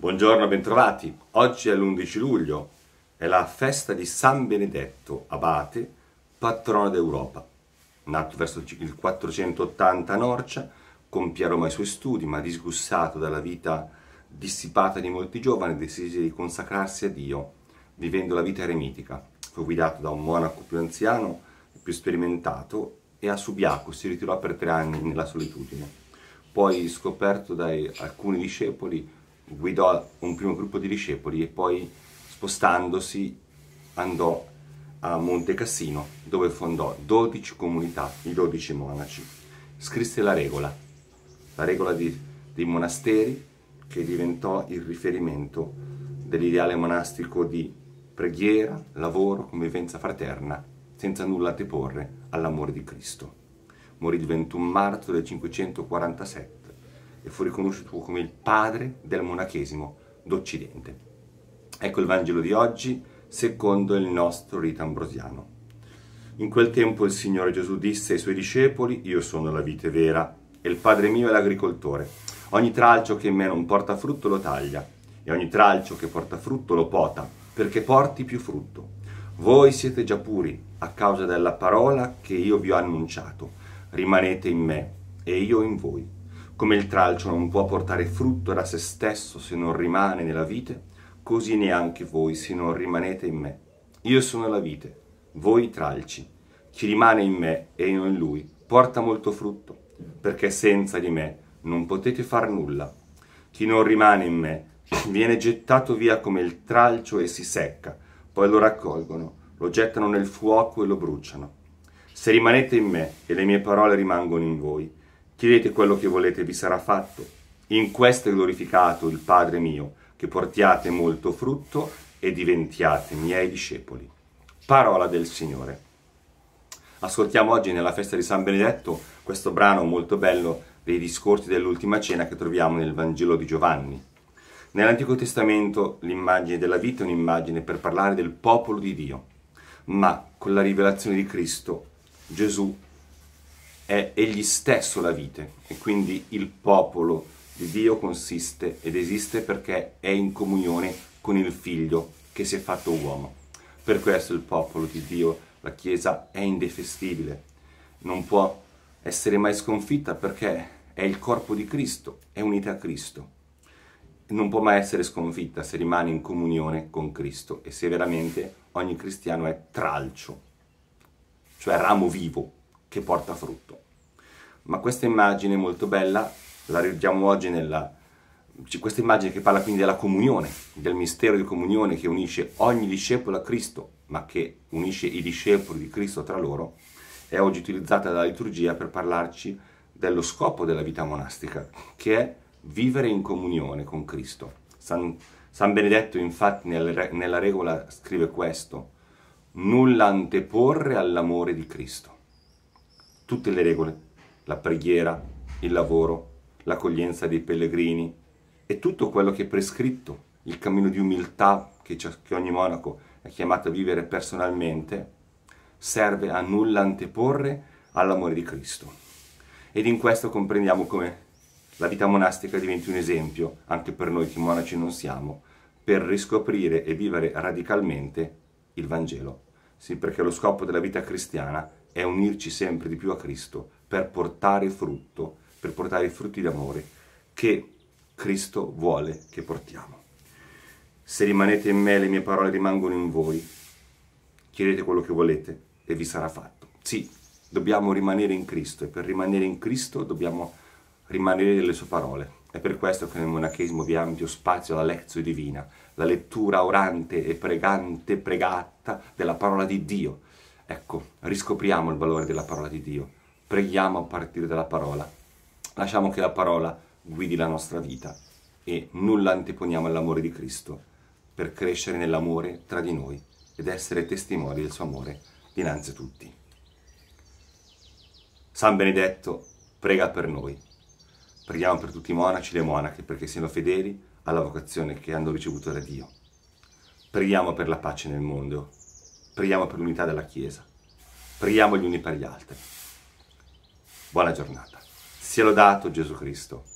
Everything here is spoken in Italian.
Buongiorno, bentrovati. Oggi è l'11 luglio, è la festa di San Benedetto, abate, patrono d'Europa. Nato verso il 480 a Norcia, compie a Roma i suoi studi, ma disgussato dalla vita dissipata di molti giovani, decise di consacrarsi a Dio, vivendo la vita eremitica. Fu guidato da un monaco più anziano e più sperimentato e a Subiaco si ritirò per 3 anni nella solitudine. Poi, scoperto da alcuni discepoli, guidò un primo gruppo di discepoli e poi, spostandosi, andò a Monte Cassino, dove fondò 12 comunità, i 12 monaci. Scrisse la regola dei monasteri, che diventò il riferimento dell'ideale monastico di preghiera, lavoro, convivenza fraterna, senza nulla anteporre all'amore di Cristo. Morì il 21 marzo del 547 e fu riconosciuto come il padre del monachesimo d'Occidente. Ecco il Vangelo di oggi, secondo il nostro rito ambrosiano. In quel tempo il Signore Gesù disse ai Suoi discepoli: «Io sono la vite vera e il Padre mio è l'agricoltore. Ogni tralcio che in me non porta frutto lo taglia, e ogni tralcio che porta frutto lo pota, perché porti più frutto. Voi siete già puri a causa della parola che io vi ho annunciato. Rimanete in me e io in voi. Come il tralcio non può portare frutto da se stesso se non rimane nella vite, così neanche voi se non rimanete in me. Io sono la vite, voi i tralci. Chi rimane in me e io in lui porta molto frutto, perché senza di me non potete far nulla. Chi non rimane in me viene gettato via come il tralcio e si secca, poi lo raccolgono, lo gettano nel fuoco e lo bruciano. Se rimanete in me e le mie parole rimangono in voi, chiedete quello che volete e vi sarà fatto. In questo è glorificato il Padre mio, che portiate molto frutto e diventiate miei discepoli». Parola del Signore. Ascoltiamo oggi nella festa di San Benedetto questo brano molto bello dei discorsi dell'Ultima Cena che troviamo nel Vangelo di Giovanni. Nell'Antico Testamento l'immagine della vita è un'immagine per parlare del popolo di Dio, ma con la rivelazione di Cristo Gesù è egli stesso la vite, e quindi il popolo di Dio consiste ed esiste perché è in comunione con il Figlio che si è fatto uomo. Per questo il popolo di Dio, la Chiesa, è indefestibile, non può essere mai sconfitta perché è il corpo di Cristo, è unita a Cristo. Non può mai essere sconfitta se rimane in comunione con Cristo e se veramente ogni cristiano è tralcio, cioè ramo vivo che porta frutto. Ma questa immagine molto bella la vediamo oggi questa immagine che parla quindi della comunione, del mistero di comunione che unisce ogni discepolo a Cristo, ma che unisce i discepoli di Cristo tra loro, è oggi utilizzata dalla liturgia per parlarci dello scopo della vita monastica, che è vivere in comunione con Cristo. San Benedetto infatti nella regola scrive questo: nulla anteporre all'amore di Cristo. Tutte le regole, la preghiera, il lavoro, l'accoglienza dei pellegrini e tutto quello che è prescritto, il cammino di umiltà che ogni monaco è chiamato a vivere personalmente, serve a nulla anteporre all'amore di Cristo. Ed in questo comprendiamo come la vita monastica diventi un esempio, anche per noi che monaci non siamo, per riscoprire e vivere radicalmente il Vangelo. Sì, perché lo scopo della vita cristiana è unirci sempre di più a Cristo per portare frutto, per portare i frutti d'amore che Cristo vuole che portiamo. Se rimanete in me, le mie parole rimangono in voi, chiedete quello che volete e vi sarà fatto. Sì, dobbiamo rimanere in Cristo e per rimanere in Cristo dobbiamo rimanere nelle sue parole. È per questo che nel monachesimo vi è ampio spazio alla lezione divina, la lettura orante e pregata della parola di Dio. Ecco, riscopriamo il valore della parola di Dio, preghiamo a partire dalla parola, lasciamo che la parola guidi la nostra vita e nulla anteponiamo all'amore di Cristo per crescere nell'amore tra di noi ed essere testimoni del suo amore dinanzi a tutti. San Benedetto prega per noi. Preghiamo per tutti i monaci e le monache perché siano fedeli alla vocazione che hanno ricevuto da Dio. Preghiamo per la pace nel mondo. Preghiamo per l'unità della Chiesa. Preghiamo gli uni per gli altri. Buona giornata. Sia lodato Gesù Cristo.